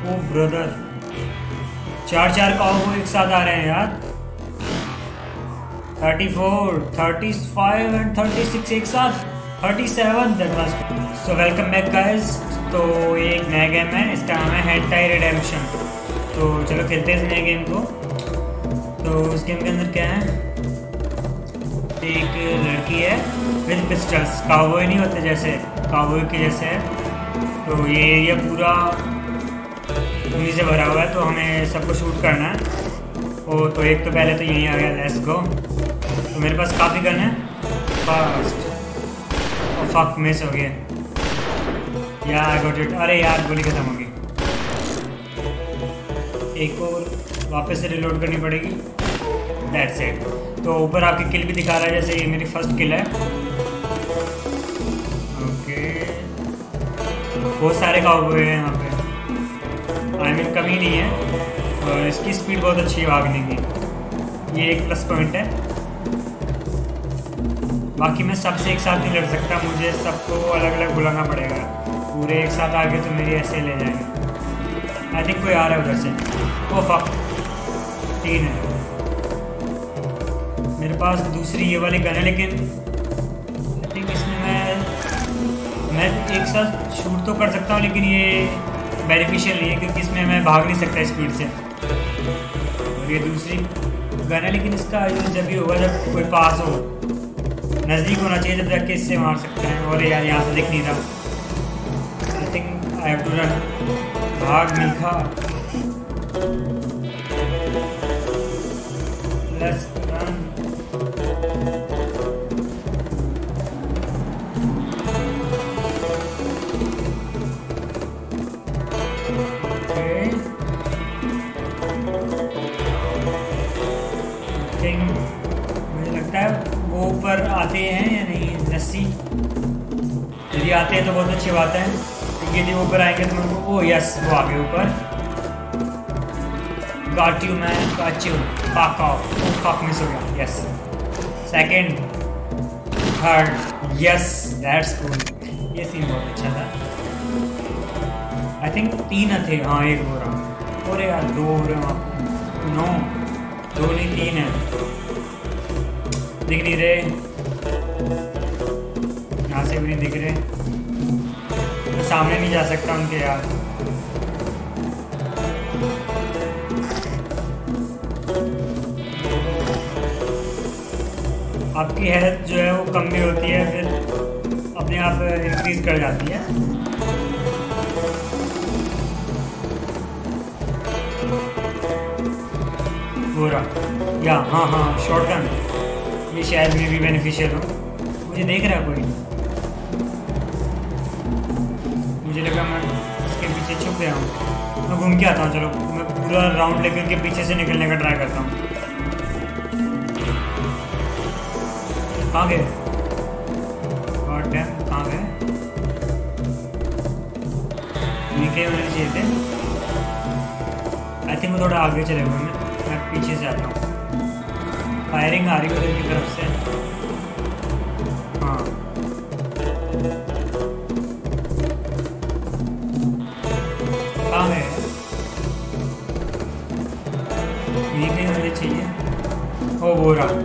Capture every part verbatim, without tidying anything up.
ओ brother, चार चार cowboy एक साथ आ रहे हैं यार। Thirty four, thirty five and thirty six एक साथ, thirty seven. That was so. Welcome back guys. तो ये एक नया गेम है, इसका नाम है हेंटाई रिडेम्पशन। तो चलो खेलते हैं इस नए गेम को। तो उस गेम के अंदर क्या है, एक लड़की है विद पिस्टल्स। काउबॉय नहीं होते जैसे, काउबॉय के जैसे है। तो ये एरिया पूरा उन्हीं से भरा हुआ है, तो हमें सबको शूट करना है। ओ तो एक तो पहले तो यहीं आ गया, लेट्स गो। तो मेरे पास काफ़ी गन है, फास्ट। और फक मिस हो गया यार, आई गॉट इट। अरे यार गोली खत्म होगी, एक और वापस से रिलोड करनी पड़ेगी। That's it. तो ऊपर आपकी किल भी दिखा रहा है, जैसे ये मेरी फर्स्ट किल है। ओके, बहुत सारे काउबॉय हैं यहाँ पे, आई मीन कमी नहीं है। और इसकी स्पीड बहुत अच्छी है भागने की, ये एक प्लस पॉइंट है। बाकी मैं सबसे एक साथ नहीं लड़ सकता, मुझे सबको अलग अलग बुलाना पड़ेगा। पूरे एक साथ आगे तो मेरी ऐसे ले जाएंगे। आई थिंक कोई आ रहा है उधर से। ओ फक, तीन है मेरे पास। दूसरी ये वाली गन है, लेकिन आई थिंक इसमें मैं मैं एक साथ शूट तो कर सकता हूँ, लेकिन ये बेनिफिशियल नहीं है क्योंकि इसमें मैं भाग नहीं सकता स्पीड से। और ये दूसरी गन है, लेकिन इसका यूज जब भी होगा जब कोई पास हो, नज़दीक होना चाहिए, जब जाके इससे मार सकते हैं। और यार यहाँ से दिख नहीं रहा। I think I have to run. भाग मिल्खा, लेट्स रन। मुझे लगता है वो ऊपर आते हैं या नहीं, लस्सी यदि आते हैं तो बहुत अच्छी बात है। यदि ऊपर आएंगे तो उनको, ओ यस वो आ गए ऊपर। Got you man, got you. Fuck off, fuck miss हो गया। Yes, second, third, yes that's cool. ये सीन बहुत अच्छा था। आई थिंक तीन थे, हाँ एक हो रहा। और यार दो हो रहे वहाँ, नो दो नहीं तीन है, दिख नहीं रहे, यहाँ से भी नहीं दिख रहे। मैं सामने नहीं जा सकता उनके यार। आपकी हेल्थ जो है वो कम भी होती है, फिर अपने आप इंक्रीज कर जाती है। हो रहा या हाँ हाँ शॉटगन, ये शायद में भी बेनिफिशियल हो। मुझे देख रहा है कोई, मुझे लगा मैं उसके पीछे छुप गया हूँ। मैं घूम के आता हूँ, चलो मैं पूरा राउंड लेकर के पीछे से निकलने का ट्राई करता हूँ। कहाँ गए? गॉड डैम, कहाँ गए? नीचे होने चाहिए थे। आई थिंक वो थोड़ा आगे चले गए, मैं मैं पीछे से आता हूँ। फायरिंग आ रही है उधर की तरफ से। हाँ कहाँ है? ये कहीं होने चाहिए। ओ वो रहा,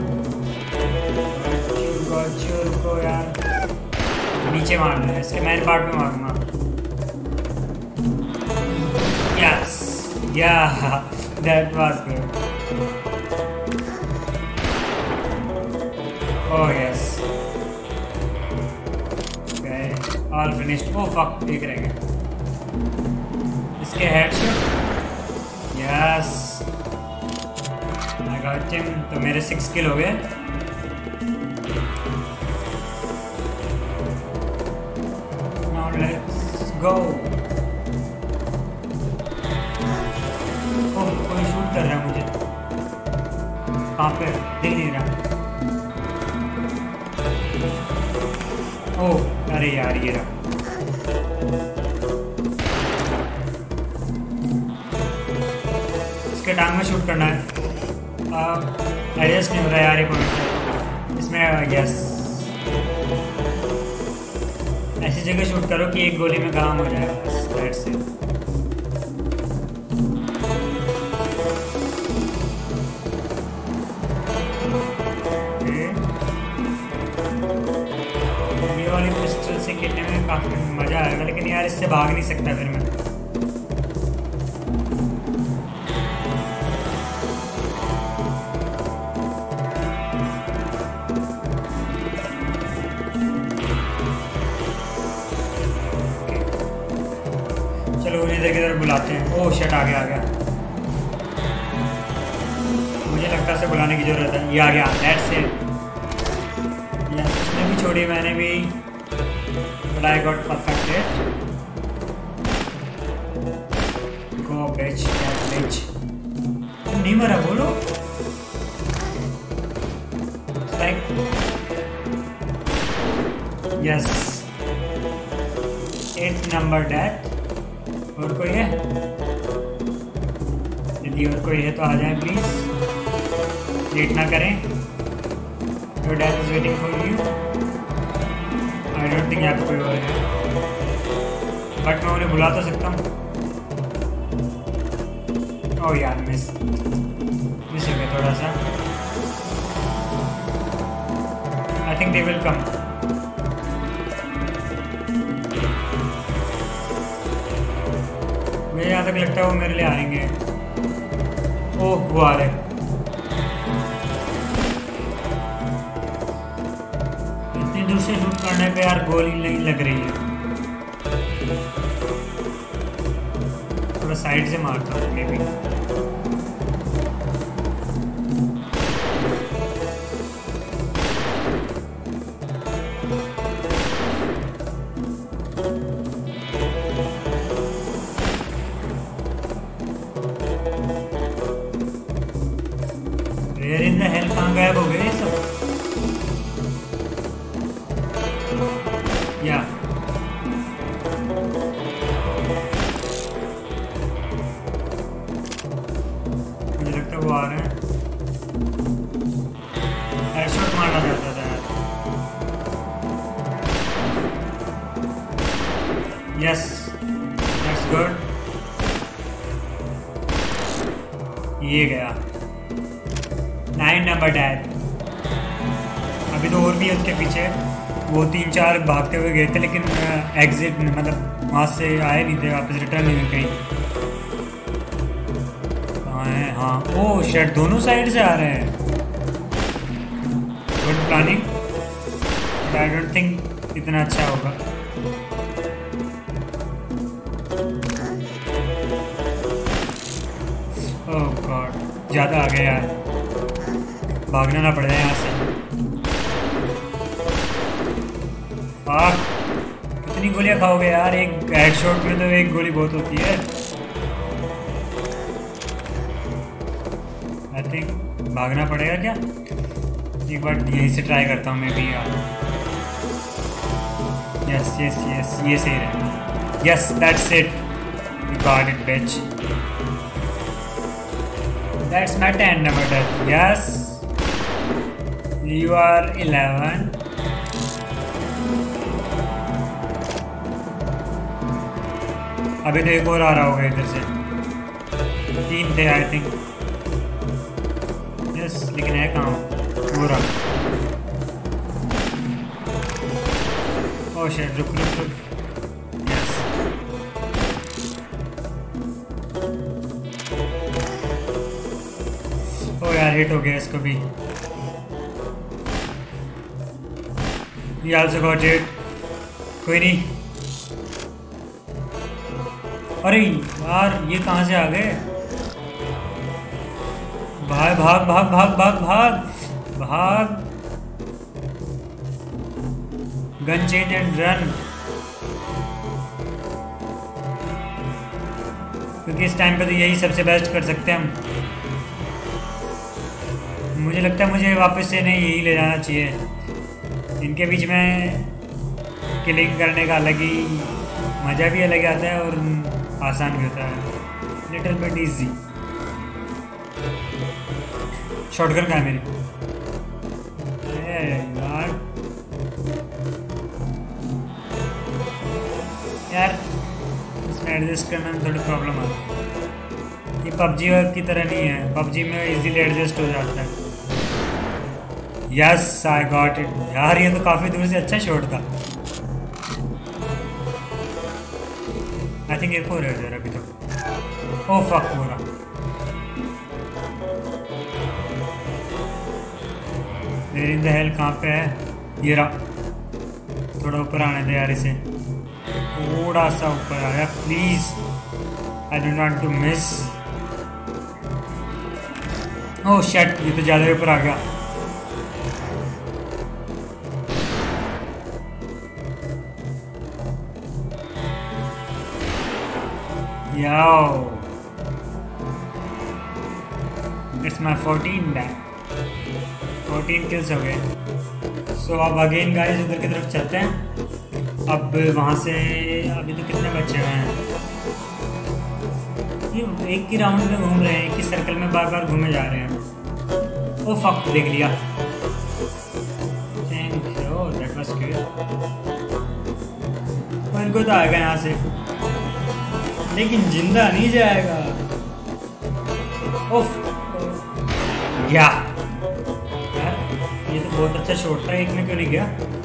रुको यार, नीचे मारना है इसके, मैन पार्ट में मारूंगा। Yes yeah that was good. Oh yes, all finished. Oh fuck, एक रह गया। इसके headshot, yes I got him. तो मेरे सिक्स किल हो गए। Now let's go. ओह कोई शूट कर रहा है मुझे, कहाँ पे दिख नहीं रहा। ओह अरे यार ये रहा। इसके टांग में शूट करना है। एडजस्ट नहीं हो रहा यार ये पॉइंट इसमें। यस, ऐसी जगह शूट करो कि एक गोली में काम हो जाए बस। That's it. मजा आएगा, लेकिन यार इससे भाग नहीं सकता फिर मैं। चलो उन्हीं इधर की तरफ बुलाते हैं। ओह शिट, आ गया आ गया। मुझे लगता है उसे बुलाने की जरूरत है। ये आ गया, दैट्स इट। उसने भी छोड़ी, मैंने भी, but I got perfected. Go bitch, that bitch. तुम नहीं मरा, बोलो। It's like yes, eighth number death। और कोई है? यदि और कोई है तो आ जाए प्लीज, लेट ना करें। Your death is waiting for you. I don't think यहाँ पे कोई और है, बट मैं उन्हें बुला तो सकता हूँ। ओह यार, मिस मिस हो गया थोड़ा सा। I think they will come. मुझे यहाँ तक लगता है वो मेरे लिए आएंगे। ओह वो आ रहे। इतनी दूर से शूट करने पे यार गोली नहीं लग रही है। थोड़ा साइड से मारता हूँ maybe. Where in the hell कहाँ गायब हो गए सब? या मुझे लगता है वो आ रहे हैं। हेडशॉट मारना चाहता था यार। Yes, that's good. ये गया नाइन नंबर डैड। अभी तो और भी है उसके पीछे। वो तीन चार भागते हुए गए थे, लेकिन एग्जिट मतलब वहाँ से आए नहीं थे, वापस रिटर्न नहीं हुए कहीं। कहाँ है? हाँ, ओ शेट, दोनों साइड से आ रहे हैं। Good planning, but I don't think इतना अच्छा होगा। ओह गॉड, ज़्यादा आ गया यार, भागना ना पड़ेगा यहाँ से। आह, कितनी गोलियां खाओगे यार? एक हेडशॉट में तो एक गोली बहुत होती है। आई थिंक भागना पड़ेगा क्या? एक बार यहीं से ट्राई करता हूँ मैं भी यार। यस यस यस, ये सही है। Yes, that's it, you got it bitch. That's my ten number death. Yes, you are eleven. अभी तो एक और आ रहा होगा इधर से। तीन थे आई थिंक। यस, लेकिन है कहाँ? वो रहा। ओह शिट, रुक रुक रुक। यस, ओ यार, हिट हो गया इसको भी। ये आल्सो गॉट इट। कोई नहीं। अरे यार, ये कहाँ से आ गए? भाग भाग भाग भाग भाग भाग भाग। गन चेंज एंड रन, क्योंकि इस टाइम पे तो यही सबसे बेस्ट कर सकते हैं हम। मुझे लगता है मुझे वापस से नहीं यही ले जाना चाहिए। इनके बीच में किलिंग करने का अलग ही मज़ा भी अलग आता है और आसान भी होता है। Little bit easy. शॉटगन कहाँ है मेरी? यार यार इसमें एडजस्ट करने में थोड़ी प्रॉब्लम आती है। ये पबजी की तरह नहीं है। पबजी में इजीली एडजस्ट हो जाता है। Yes, I got it. यार ये तो काफ़ी दूर से अच्छा शॉट था। आई थिंक एक और है अभी तो। ओ फक पूरा देयर इन द हेल कहाँ पे है? ये रहा। थोड़ा ऊपर आने दे यार इसे, थोड़ा सा ऊपर आया please. I don't want to miss. Oh shit, ये तो ज्यादा ऊपर आ गया। Yo it's my fourteen damn fourteen kills हो गए। सो अब अगेन गाइस उधर की तरफ चलते हैं। अब वहाँ से अभी तो कितने बच्चे हुए हैं? ये एक ही राउंड में घूम रहे हैं, एक ही सर्कल में बार बार घूमे जा रहे हैं। ओ फक, देख लिया। Thank you, that was good. पर को तो आएगा यहाँ से, लेकिन जिंदा नहीं जाएगा। ओफ या यार, ये तो बहुत अच्छा शॉट था, एक में क्यों नहीं गया?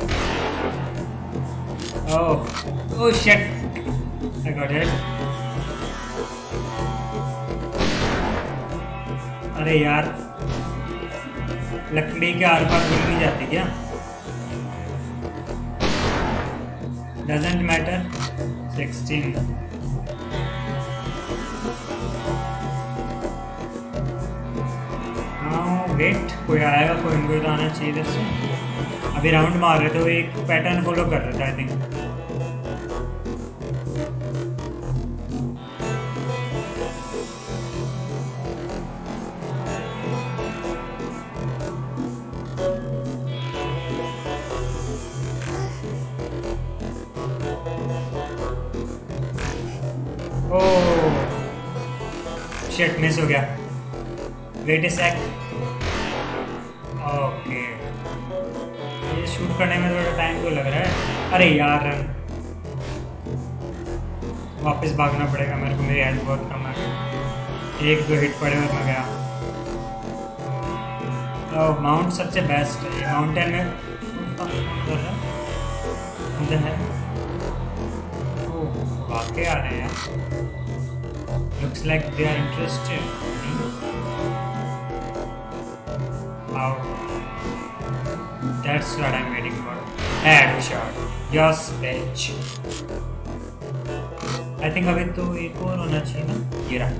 Oh oh shit, I got it. अरे यार, लकड़ी के आर पार गोली नहीं जाती क्या? Doesn't matter. सिक्सटीन। हाँ वेट, कोई आएगा, कोई इनको तो आना चाहिए इधर से। अभी राउंड मार रहे थे, वो एक पैटर्न फॉलो कर रहे थे आई थिंक। शिट, मिस हो गया। Wait a sec. ओके, ये शूट करने में थोड़ा टाइम तो लग रहा है। अरे यार, वापस भागना पड़ेगा मेरे को, मेरी हेल्थ बहुत कम है। एक दो हिट पड़े और मैं गया। ओह, माउंट सबसे बेस्ट है ये माउंटेन में। उधर है। ओह, वाकई आ रहे हैं। Looks like they are interested. Wow, that's what I'm waiting for. Headshot. Yes, bitch. I think अभी तो एक और होना चाहिए ना। ये रहा।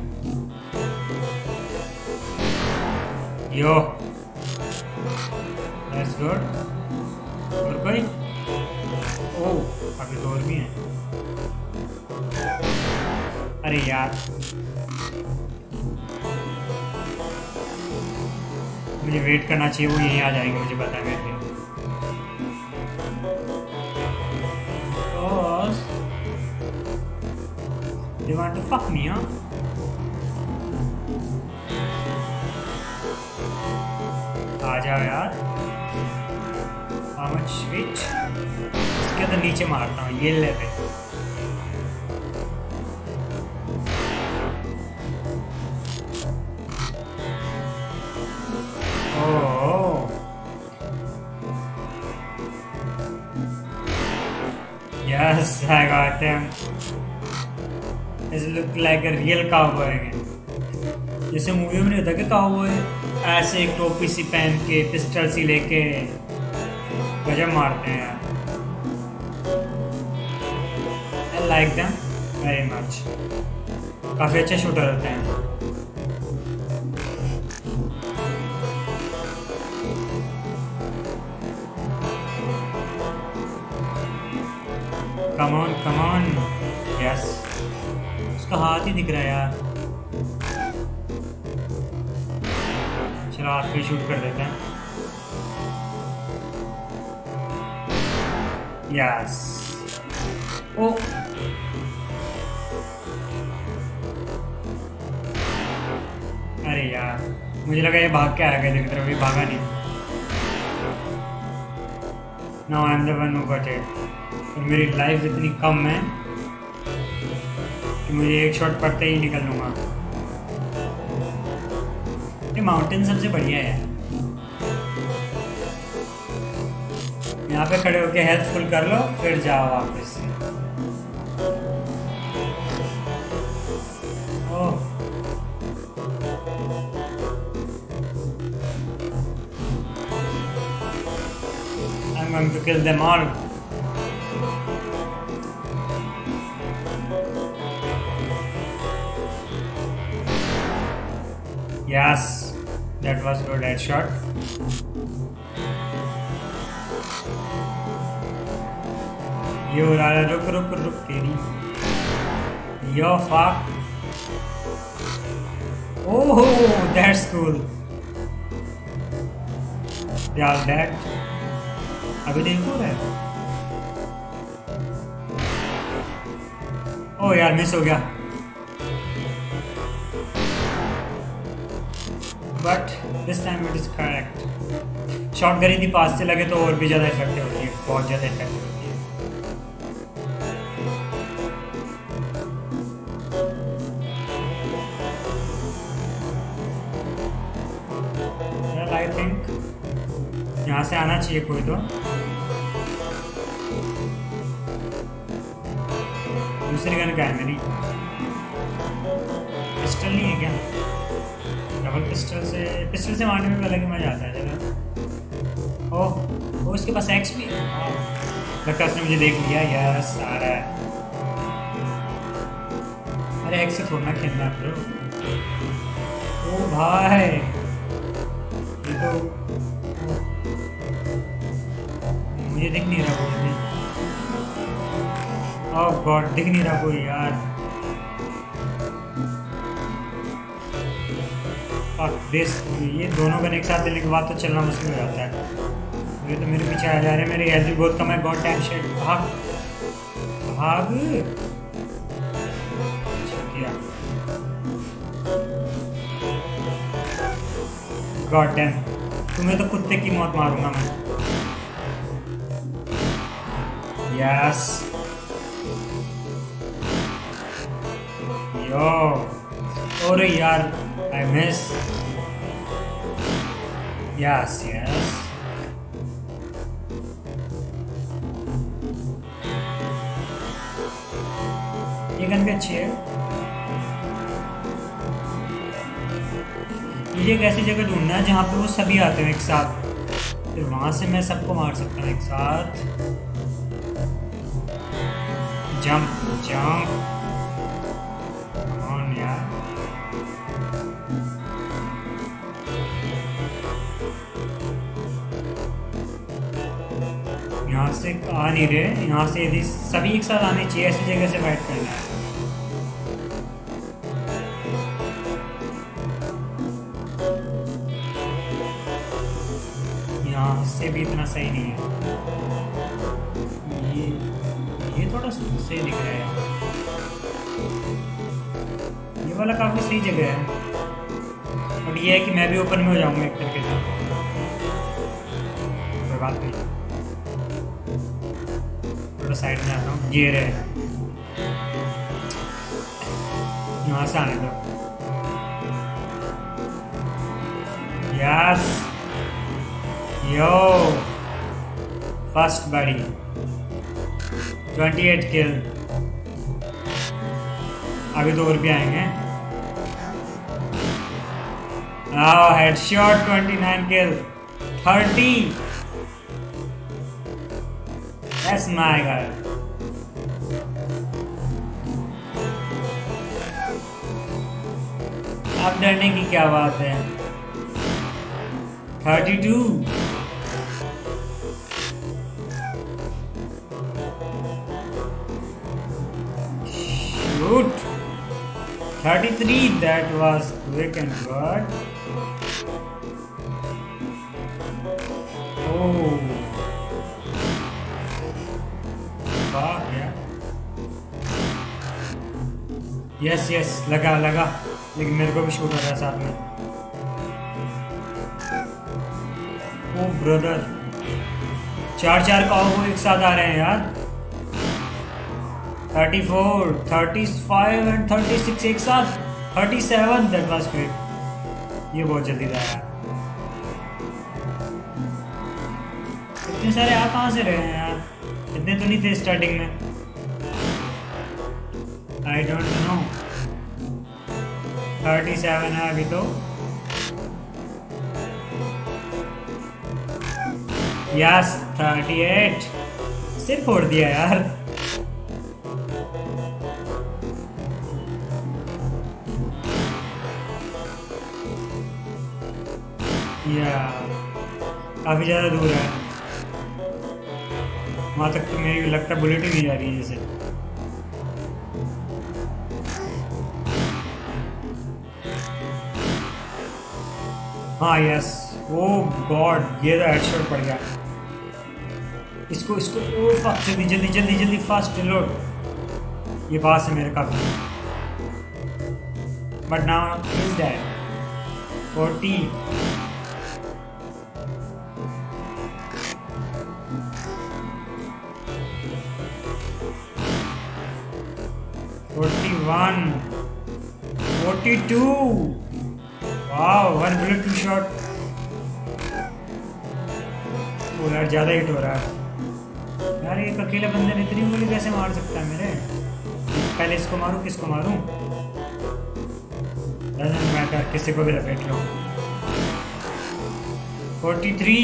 Yo. That's good. और कोई? Oh, अभी तो और भी हैं। अरे यार, मुझे वेट करना चाहिए, वो यहीं आ जाएंगे, मुझे पता है। मेरे They want to fuck me, huh? आ जाओ यार। How much switch? इसके तो नीचे मारता हूँ, ये ले पे। Yes, I got him. This look like a real cowboy again. जैसे मूवी में नहीं होता कि काउबॉय ऐसे एक टोपी सी पहन के पिस्टल सी लेके गजब मारते हैं यार। I like them very much. काफी अच्छे शूटर होते हैं। Come on, come on. Yes. उसका हाथ ही दिख रहा है यार। चलो हाथ पे शूट कर देते हैं। Yes. ओ अरे यार, मुझे लगा ये भाग के आ गया तेरी तरफ, ये भागा नहीं। Now I'm the one who got it. और मेरी लाइफ इतनी कम है कि मुझे एक शॉट पड़ते ही निकल लूँगा। ये माउंटेन सबसे बढ़िया है। यहाँ पे खड़े होके हेल्थ फुल कर लो, फिर जाओ वापस। going to kill them all. Yes, that was good headshot. Yo, Rara, रुक रुक रुक तेरी. Yo, fuck. Oh, that's cool. They are dead. अभी देखो है. Oh यार मिस हो गया. But this time it is correct. Shot करी थी पास से लगे तो और भी ज़्यादा इफेक्टिव होती है, बहुत ज़्यादा इफेक्टिव होती है. Well, I think यहाँ से आना चाहिए कोई तो. दूसरी गन क्या है मेरी? पिस्टल नहीं है क्या? डबल पिस्टल से पिस्टल से मारने में भी अलग ही मजा आता है जरा. ओह ओह इसके पास एक्स भी है. लगता है उसने मुझे देख लिया. यस आ रहा है. अरे एक्स से थोड़ा ना खेलना ब्रो. ओ भाई ये तो मुझे दिख नहीं रहा कोई. ओह गॉड दिख नहीं रहा कोई यार. दिस ये दोनों गन एक साथ देने के बाद तो चलना मुश्किल हो जाता है. ये तो मेरे पीछे आ जा रहे हैं. मेरी हेल्थ भी बहुत कम है. God damn shit. भाग भाग. गॉड डैम तुम्हें तो कुत्ते की मौत मारूंगा मैं. Yes yo. अरे यार I miss. Yes, yes. ये गन भी अच्छी है. मुझे एक ऐसी जगह ढूंढना है जहाँ पे वो सभी आते हैं एक साथ. फिर वहां से मैं सबको मार सकता हूँ एक साथ. Jump jump. ऑन यार. यहाँ से आ नहीं रहे. यहाँ से यदि सभी एक साथ आने चाहिए. ऐसी जगह से फाइट करना है. यहाँ से भी इतना सही नहीं है. ये ये थोड़ा सही दिख रहा है. ये वाला काफी सही जगह है. बट ये है कि मैं भी ओपन में हो जाऊंगा एक तरीके से. कोई बात नहीं. थोड़ा साइड में आता हूँ. ये रहे. यहाँ से आने दो. Yes yo first body. अट्ठाईस किल. अभी तो और भी आएंगे. आओ हेडशॉट. उनतीस किल. तीस. That's my guy. अब डरने की क्या बात है. बत्तीस. Shoot. thirty-three. That was quick and good. Oh. Yes yes लगा लगा. लेकिन मेरे को भी शूट हो रहा है साथ में. ओ ब्रदर चार चार काउबॉय एक साथ आ रहे हैं यार. चौंतीस, पैंतीस एंड छत्तीस एक साथ. सैंतीस. That was great. ये बहुत जल्दी था यार. इतने सारे आ कहाँ से रहे हैं यार. इतने तो नहीं थे स्टार्टिंग में. I don't know. सैंतीस है अभी तो. यस थर्टी एट, सिर फोड़ दिया यार। या काफी ज्यादा दूर है, वहां तक तो मेरी लगता है बुलेट ही नहीं जा रही है जैसे। हाँ यस, ओ गॉड ये तो हेडशॉट पड़ गया। इसको इसको ओ फक, जल्दी जल्दी जल्दी जल्दी फास्ट रिलोड। ये पास है मेरे काफी, but now is that forty. Forty one, forty two, wow one bullet two shot. वो यार ज्यादा हिट हो रहा है यार, एक अकेले बंदे ने इतनी गोली कैसे मार सकता है मेरे? पहले इसको मारूं, किसको मारूं? डजंट मैटर, किसी को भी लपेट लो। Forty three,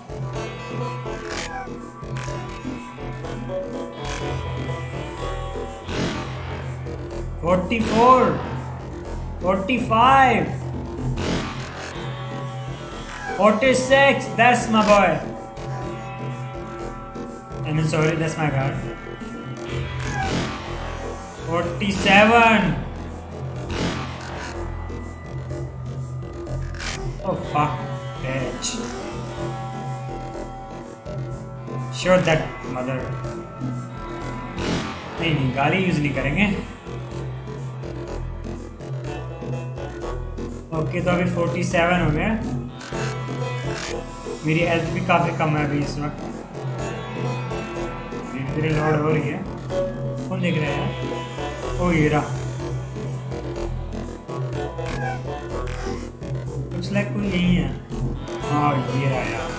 forty four, forty five, forty six, that's my boy. I mean sorry, that's my guard. forty-seven. Oh fuck, bitch. Shoot that mother. नहीं नहीं, गाली यूज नहीं करेंगे। ओके okay, तो अभी फोर्टी सेवन हो गया। मेरी हेल्थ भी काफी कम है अभी इस वक्त, धीरे धीरे लोड हो रही है। कौन देख रहा है यार? ओ ये रहा, कुछ लाइक कोई यही है। हाँ ये रहा यार।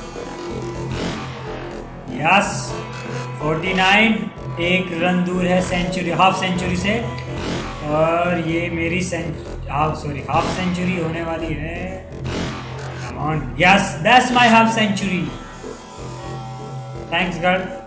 यस फोर्टी नाइन, एक रन दूर है सेंचुरी, हाफ सेंचुरी से। और ये मेरी century, half sorry half century होने वाली है। Come on, yes that's my half century. Thanks God.